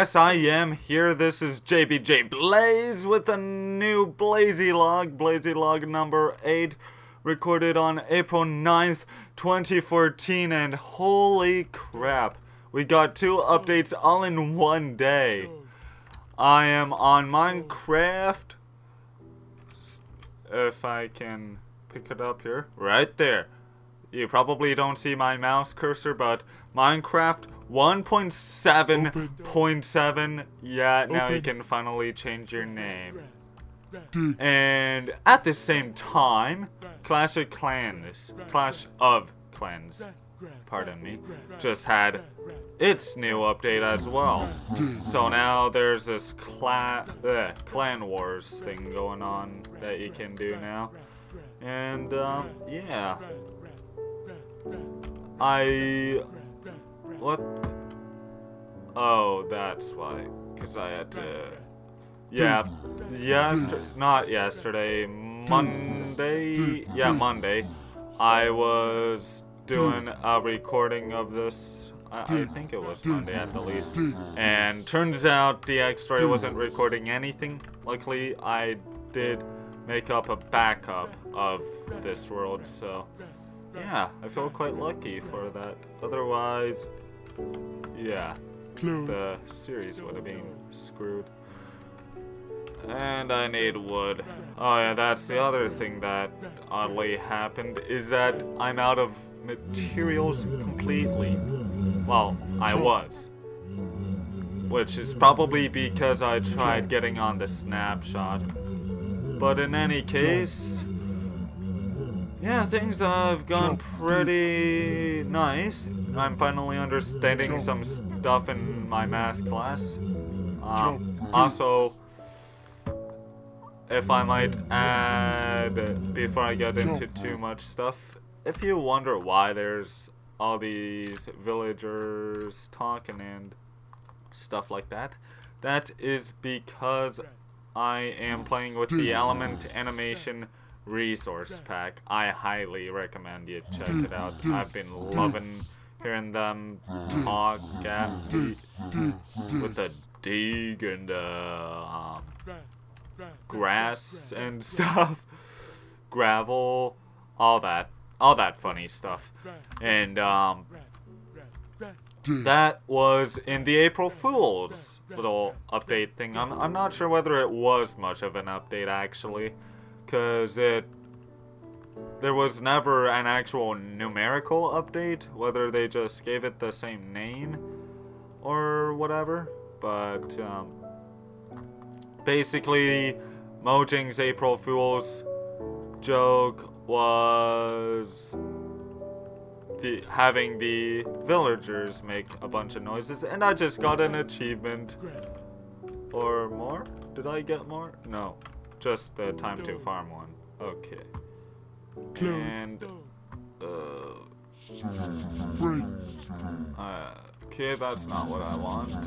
Yes, I am here. This is JBJblaze with a new BlazieLog, BlazieLog number 8, recorded on April 9th, 2014, and holy crap, we got 2 updates all in one day. I am on Minecraft, if I can pick it up here, right there. You probably don't see my mouse cursor, but Minecraft 1.7.7. Yeah, now you can finally change your name. And at the same time, Clash of Clans, pardon me, just had its new update as well. So now there's this Clan Wars thing going on that you can do now. And, yeah. What? Oh, that's why. Because I had to... Yeah, not yesterday, Monday. Yeah, Monday. I was doing a recording of this. I think it was Monday at the least. And turns out the X-Ray wasn't recording anything. Luckily, I did make up a backup of this world, so... Yeah, I feel quite lucky for that. Otherwise, yeah, the series would have been screwed. And I need wood. Oh yeah, that's the other thing that oddly happened, is that I'm out of materials completely. Well, I was. Which is probably because I tried getting on the snapshot. But in any case... Yeah, things have gone pretty nice. I'm finally understanding some stuff in my math class. Also, if I might add, before I get into too much stuff, if you wonder why there's all these villagers talking and stuff like that, that is because I am playing with the Element Animation Resource Pack. I highly recommend you check it out. I've been loving hearing them talk with the dig and grass and stuff, gravel, all that funny stuff. And that was in the April Fool's little update thing. I'm not sure whether it was much of an update actually, because there was never an actual numerical update, whether they just gave it the same name or whatever. But basically, Mojang's April Fool's joke was having the villagers make a bunch of noises, and I just got an achievement. Or more? Did I get more? No. Just the time to farm one. Okay. And okay, that's not what I want.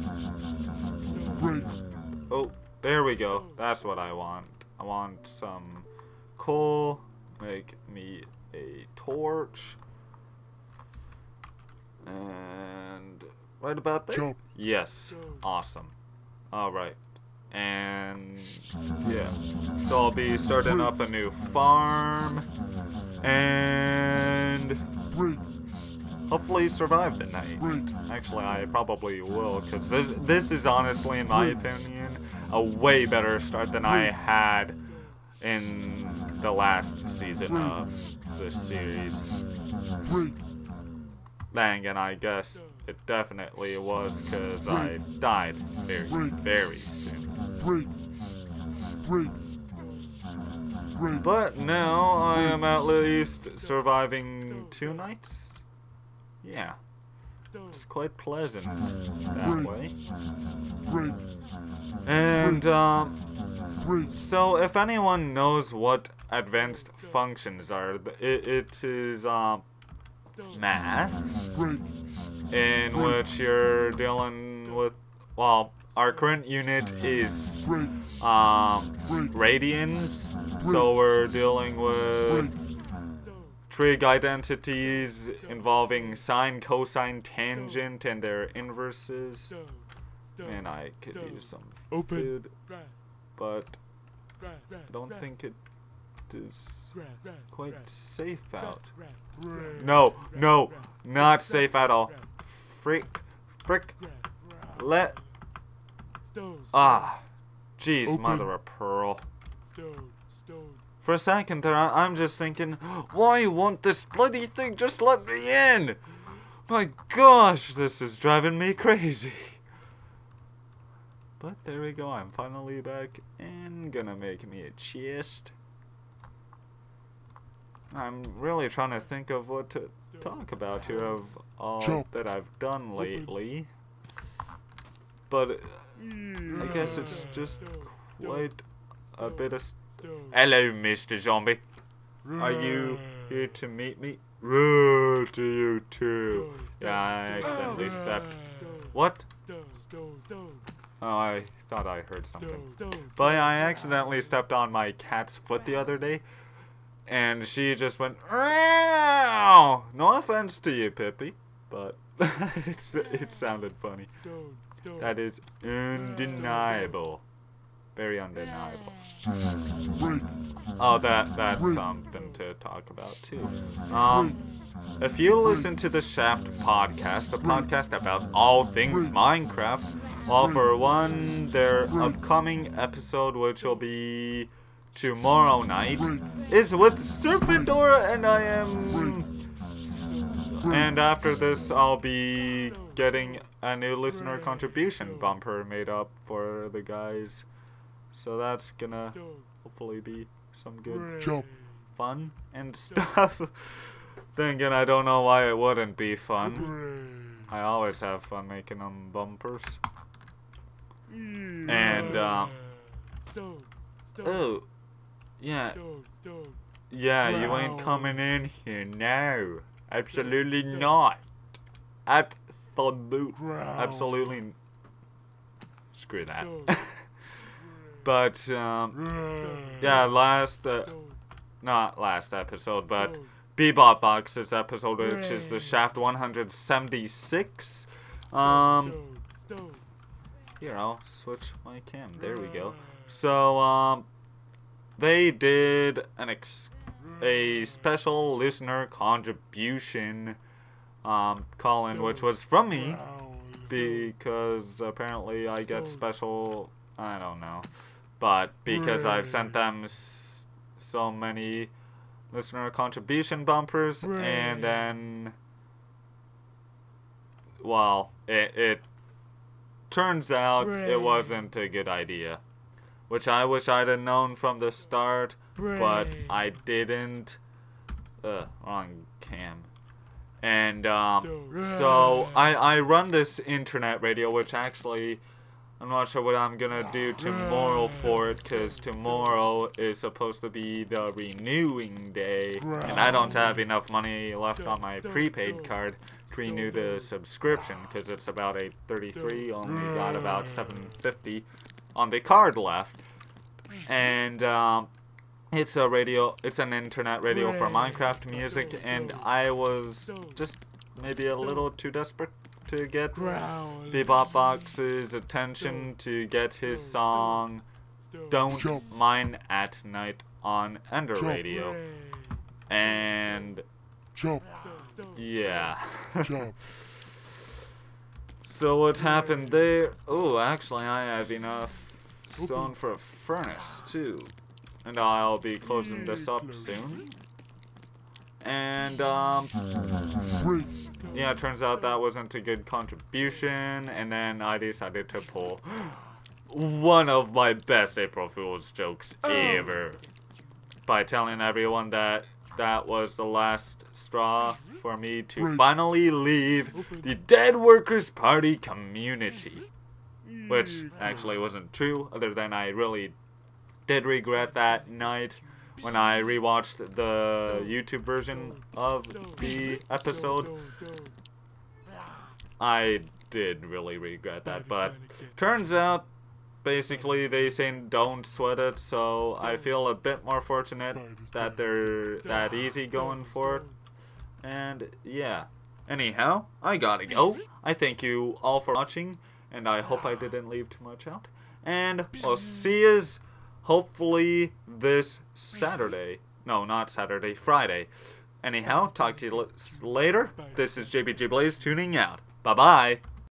Oh, there we go. That's what I want. I want some coal. Make me a torch. And right about there. Yes. Awesome. Alright. And yeah, so I'll be starting up a new farm and hopefully survive the night. Actually, I probably will, because this is honestly, in my opinion, a way better start than I had in the last season of this series. Then again, I guess it definitely was, because I died very, very soon. But now I am at least surviving 2 nights. Yeah, it's quite pleasant that way. And so if anyone knows what advanced functions are, it is math, in which you're dealing with, well, our current unit is radians, so we're dealing with trig identities involving sine, cosine, tangent, and their inverses. and I could use some food, but I don't think it is quite safe out. No, not safe at all. Frick, jeez, mother of pearl. For a second there, I'm just thinking, why won't this bloody thing just let me in? My gosh, this is driving me crazy. But there we go, I'm finally back and gonna make me a chest. I'm really trying to think of what to talk about here of all that I've done lately. But I guess it's just quite a bit of... Hello, Mr. Zombie. Are you here to meet me? To you too. Yeah, I accidentally stepped. What? Oh, I thought I heard something. But I accidentally stepped on my cat's foot the other day, and she just went, "Meow!" No offense to you, Pippi, but it sounded funny. That is undeniable. Very undeniable. Oh, that's something to talk about too. If you listen to the Shaft podcast, the podcast about all things Minecraft, well, for one, their upcoming episode, which will be tomorrow night, is with Serpentdora, and I am... And after this, I'll be getting a new listener contribution bumper made up for the guys. So that's gonna hopefully be some good fun and stuff. Then again, I don't know why it wouldn't be fun. I always have fun making them bumpers. And, oh, yeah, you ain't coming in here now. Absolutely not. Absolutely. Screw that. But, yeah, not last episode, but BlazieLog's episode, which is the Shaft 176. Here, I'll switch my cam. There we go. So, they did a special listener contribution, call-in, which was from me, because apparently I get special, I don't know, but because I've sent them so many listener contribution bumpers, and then, well, it turns out it wasn't a good idea, which I wish I'd have known from the start, but I didn't. Wrong cam. And so I run this internet radio, which actually I'm not sure what I'm gonna do tomorrow for it, because tomorrow is supposed to be the renewing day, and I don't have enough money left on my prepaid card to renew the subscription, because it's about $8.33, only got about $7.50 on the card left. And it's an internet radio for Minecraft music, and I was just maybe a little too desperate to get BlazieLog's attention to get his song Don't Mine at Night on Ender Radio. And yeah. So what happened there? Oh, actually I have enough stone for a furnace too. And I'll be closing this up soon. And yeah, it turns out that wasn't a good contribution, and then I decided to pull one of my best April Fool's jokes ever by telling everyone that that was the last straw for me to finally leave the Dead Workers Party community. Which actually wasn't true, other than I really did regret that night when I rewatched the YouTube version of the episode. I did really regret that, but turns out basically they say don't sweat it, so I feel a bit more fortunate that they're that easy going for it. And yeah, anyhow, I gotta go. I thank you all for watching, And I hope I didn't leave too much out. And I'll see yous hopefully this Saturday. No, not Saturday, Friday. Anyhow, talk to you later. This is JBJblaze tuning out. Bye-bye.